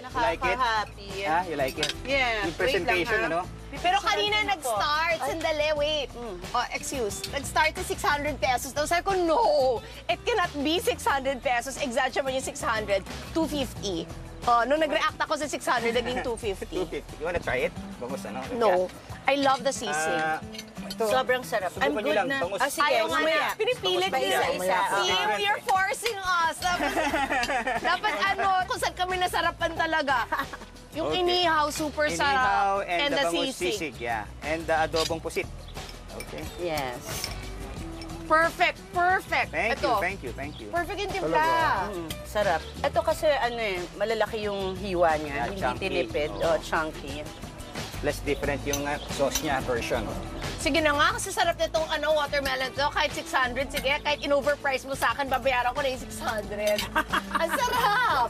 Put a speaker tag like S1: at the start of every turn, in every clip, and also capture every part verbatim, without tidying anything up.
S1: Nakaka-happy.
S2: Ah, you like it?
S1: Yeah.
S2: Yung presentation,
S1: Wait lang,
S2: ano?
S3: Pero kanina nag-start, sandali, wait. Oh, excuse. Nag-start sa six hundred pesos. Daw sabi ko, no, it cannot be six hundred pesos. Exact siya mo yung six hundred, two fifty. Oh, nung nag-react ako sa six hundred, naging two fifty.
S2: two fifty. You wanna try it? Bangus, ano?
S3: No. I love the sisig.
S2: Ah, ito.
S1: Sobrang sarap.
S2: Subukan niyo lang, bangus.
S1: Ah, sige,
S3: Ayaw nga
S1: mamaya.
S3: niya. Pinipilit
S1: Bangus
S3: niya.
S1: pa isa-isa.
S3: See,
S2: Okay.
S3: you're forcing us. Dapat, dapat ano, kung saan kami nasarapan talaga. Yung
S2: Okay.
S3: inihaw, super
S2: Inihaw
S3: sarap.
S2: and, the
S3: the
S2: bangus
S3: sisig.
S2: sisig, yeah. And the adobong pusit. Okay.
S1: Yes.
S3: Perfect, perfect.
S2: Thank
S3: Ito,
S2: you, thank you, thank you.
S3: perfect yung timpla.
S1: Mm, sarap. Ito kasi ano eh, malalaki yung hiwa niya.
S2: Yeah,
S1: hindi
S2: chunky.
S1: tinipid.
S2: Oo.
S1: Oh, chunky.
S2: Less different yung uh, sauce niya version.
S3: Sige na nga, kasi sarap nitong ano, watermelon to. Kahit six hundred, sige, kahit in-overprice mo sa akin, babayaran ko na yung six hundred. Ang sarap!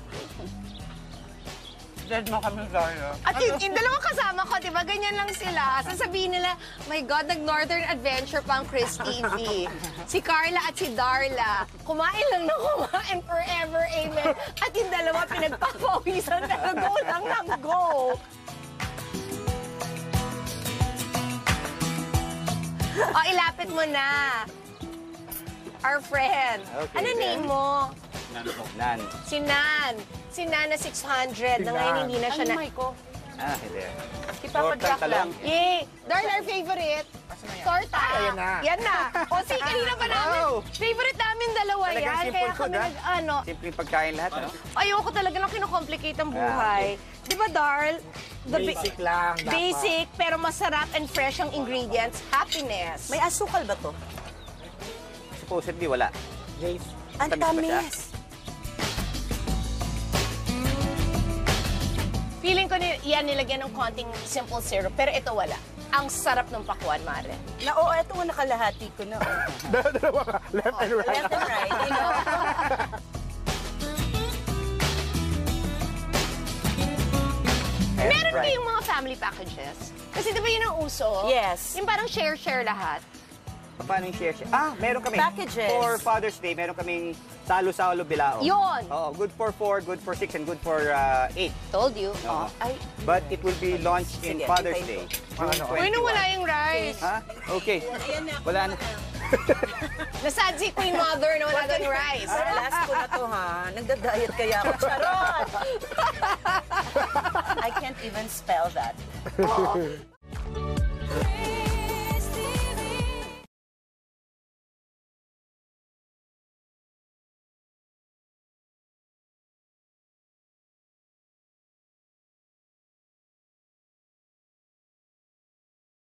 S1: Dead mo kami, Zara.
S3: At yung, yung dalawang kasama ko, di ba, ganyan lang sila. Sasabihin nila, my God, nag-Northern Adventure pa ang Chris T V. Si Carla at si Darla, kumain lang na kumain forever, amen. At yung dalawa, pinagpapawisan na go lang ng go. O, ilapit mo na. Our friend.
S2: Okay,
S3: Ano
S2: then.
S3: name mo?
S2: Nan.
S3: Si Nan. Si Nan na six hundred. Na ngayon hindi na siya na...
S1: ko?
S2: Ah, hindi.
S1: Ipapadyak
S2: Torta
S1: lang.
S3: Yay! Darn, our favorite. Torta.
S2: Ayan na.
S3: Yan na. O, si kanina pa namin.
S2: Wow.
S3: Favorite namin dalawa
S2: Talagang
S3: yan.
S2: simple
S3: Kaya
S2: food,
S3: kami
S2: ah.
S3: nag, ano,
S2: Simpleng pagkain lahat, ano?
S3: ayoko talaga lang kinocomplicate ang buhay. Di ba, Darl? The ba-
S4: Basic lang. dapat.
S3: Basic, pero masarap and fresh ang ingredients. Happiness.
S1: May asukal ba to?
S2: Supposedly, wala.
S4: Jace.
S1: Ang
S2: Tamis ba siya?
S1: tamis.
S3: Feeling ko ni yan nilagyan ng konting simple syrup, pero ito wala. Ang sarap ng pakwan, Mare.
S1: Na, oo, eto nga nakalahati ko na. oh.
S4: Dalawa ka. Left and right.
S1: Left and right. You know?
S2: And
S3: Meron
S2: right.
S3: kayong mga family packages? Kasi di ba yun ang uso?
S1: Yes.
S3: Yung parang share-share lahat.
S2: Paano yung share-share? Ah, meron kami.
S1: Packages.
S2: For Father's Day, meron kaming salo-salo bilao.
S3: Yun.
S2: Oo, good for four, good for six, and good for uh, eight.
S3: Told you.
S2: Oo.
S1: Ay,
S2: But it will be launched in
S1: Sige,
S2: Father's
S1: hintayin
S2: Day.
S1: ko.
S2: June
S4: Ano?
S3: Uy, nung wala
S2: twenty-one.
S3: yung rice.
S2: Ha? Okay. Wala na.
S3: Nasad si Queen Mother na wala doon rice.
S1: Para last ko na to, ha? Nagda-diet kaya ako. Charot! I can't even spell that.